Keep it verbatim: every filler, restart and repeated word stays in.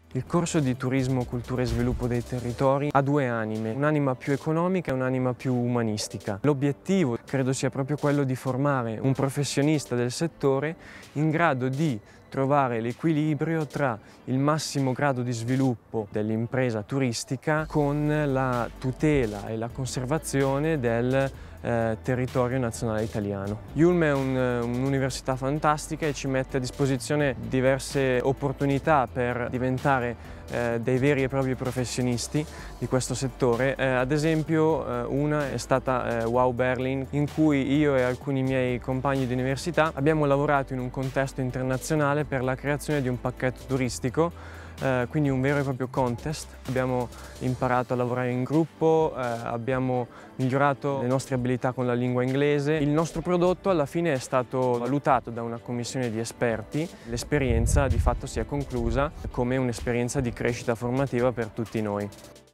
Il corso di Turismo, Cultura e Sviluppo dei Territori ha due anime, un'anima più economica e un'anima più umanistica. L'obiettivo credo sia proprio quello di formare un professionista del settore in grado di trovare l'equilibrio tra il massimo grado di sviluppo dell'impresa turistica con la tutela e la conservazione del Eh, territorio nazionale italiano. Yulm è un'università fantastica e ci mette a disposizione diverse opportunità per diventare eh, dei veri e propri professionisti di questo settore. Eh, ad esempio eh, una è stata eh, Wow Berlin, in cui io e alcuni miei compagni di università abbiamo lavorato in un contesto internazionale per la creazione di un pacchetto turistico, Eh, quindi un vero e proprio contest. Abbiamo imparato a lavorare in gruppo, eh, abbiamo migliorato le nostre abilità con la lingua inglese. Il nostro prodotto alla fine è stato valutato da una commissione di esperti. L'esperienza di fatto si è conclusa come un'esperienza di crescita formativa per tutti noi.